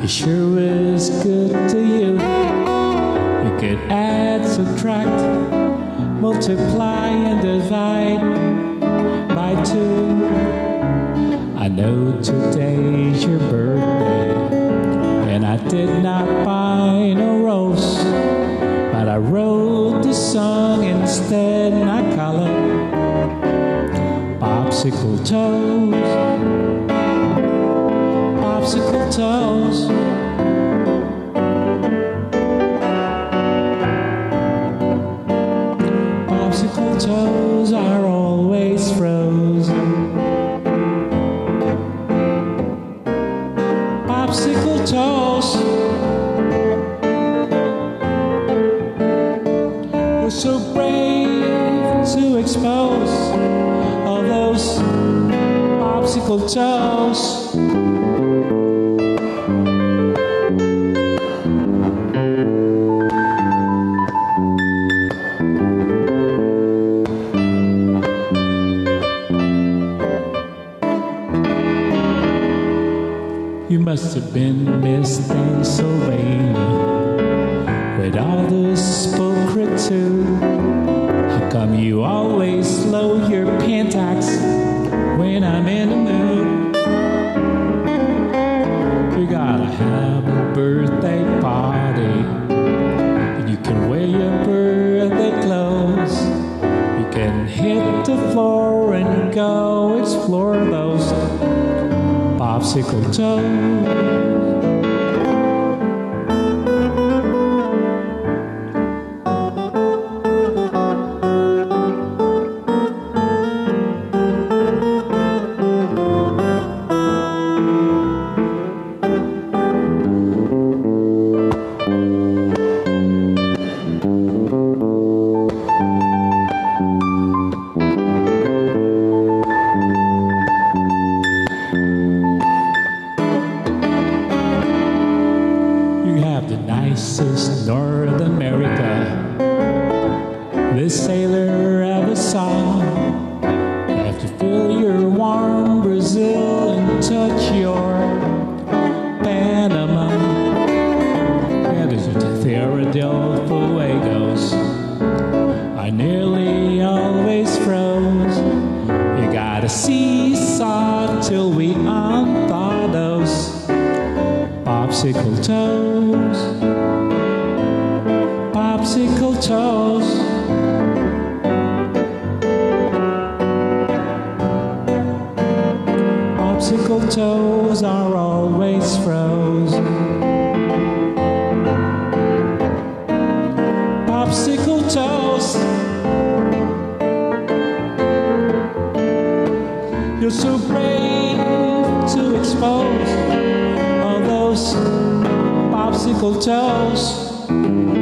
sure is good to you. You could add, subtract, multiply, and divide by 2. I know today's your birthday, and I did not buy no rose, but I wrote the song instead, and I call it Popsicle Toes. Popsicle Toes. Popsicle toes are always frozen. Popsicle toes. We're so brave to expose all those popsicle toes. You must have been Miss Pennsylvania with all this pulchritude. How come you always slow your Pentax when I'm in the mood? You gotta have a birthday party, and you can wear your birthday clothes. You can hit the floor and go explore those popsicle toes. Nicest North America this sailor ever saw. You have to feel your warm Brazil and touch your Panama. Yeah, there's a Tierra del Fuegos are nearly always froze. You gotta seesaw till we unthaw those popsicle toes. Popsicle toes. Popsicle toes are always frozen. Popsicle toes. You're so brave to expose all those popsicle toes.